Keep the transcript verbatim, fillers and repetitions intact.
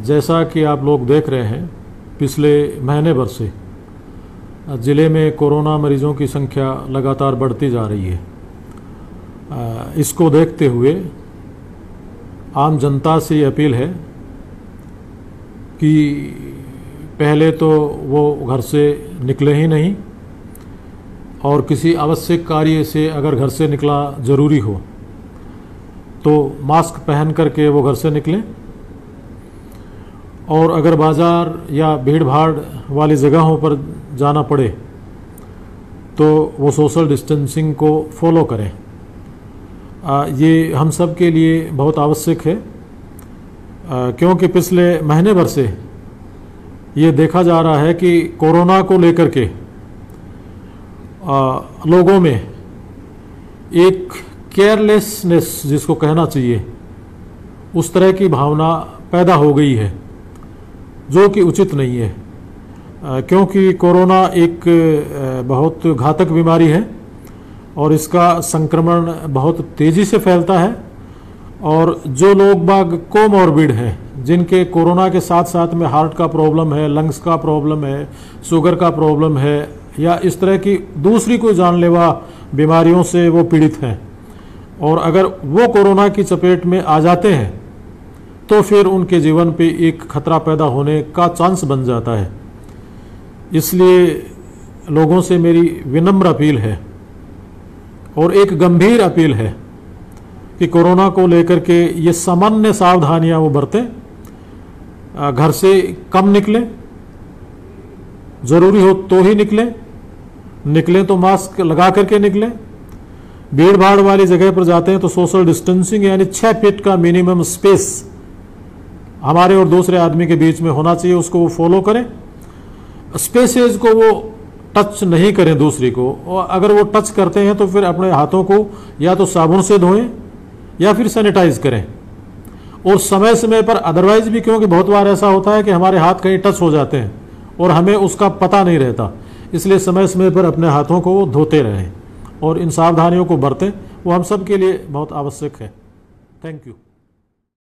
जैसा कि आप लोग देख रहे हैं, पिछले महीने भर से ज़िले में कोरोना मरीजों की संख्या लगातार बढ़ती जा रही है। इसको देखते हुए आम जनता से ये अपील है कि पहले तो वो घर से निकले ही नहीं, और किसी आवश्यक कार्य से अगर घर से निकला ज़रूरी हो तो मास्क पहन करके वो घर से निकलें, और अगर बाज़ार या भीड़ भाड़ वाली जगहों पर जाना पड़े तो वो सोशल डिस्टेंसिंग को फॉलो करें। आ, ये हम सब के लिए बहुत आवश्यक है, आ, क्योंकि पिछले महीने भर से ये देखा जा रहा है कि कोरोना को लेकर के आ, लोगों में एक केयरलेसनेस जिसको कहना चाहिए, उस तरह की भावना पैदा हो गई है जो कि उचित नहीं है, आ, क्योंकि कोरोना एक आ, बहुत घातक बीमारी है और इसका संक्रमण बहुत तेज़ी से फैलता है। और जो लोग बाग कोमॉर्बिड हैं, जिनके कोरोना के साथ साथ में हार्ट का प्रॉब्लम है, लंग्स का प्रॉब्लम है, शुगर का प्रॉब्लम है, या इस तरह की दूसरी कोई जानलेवा बीमारियों से वो पीड़ित हैं, और अगर वो कोरोना की चपेट में आ जाते हैं तो फिर उनके जीवन पे एक खतरा पैदा होने का चांस बन जाता है। इसलिए लोगों से मेरी विनम्र अपील है और एक गंभीर अपील है कि कोरोना को लेकर के ये सामान्य सावधानियां वो बरतें, घर से कम निकलें, ज़रूरी हो तो ही निकलें, निकलें तो मास्क लगा करके निकलें, भीड़ भाड़ वाली जगह पर जाते हैं तो सोशल डिस्टेंसिंग यानी छः फीट का मिनिमम स्पेस हमारे और दूसरे आदमी के बीच में होना चाहिए, उसको वो फॉलो करें। स्पेसेज को वो टच नहीं करें दूसरी को, और अगर वो टच करते हैं तो फिर अपने हाथों को या तो साबुन से धोएं या फिर सैनिटाइज करें, और समय समय पर अदरवाइज भी, क्योंकि बहुत बार ऐसा होता है कि हमारे हाथ कहीं टच हो जाते हैं और हमें उसका पता नहीं रहता, इसलिए समय समय पर अपने हाथों को धोते रहें और इन सावधानियों को बरतें। वो हम सब के लिए बहुत आवश्यक है। Thank you.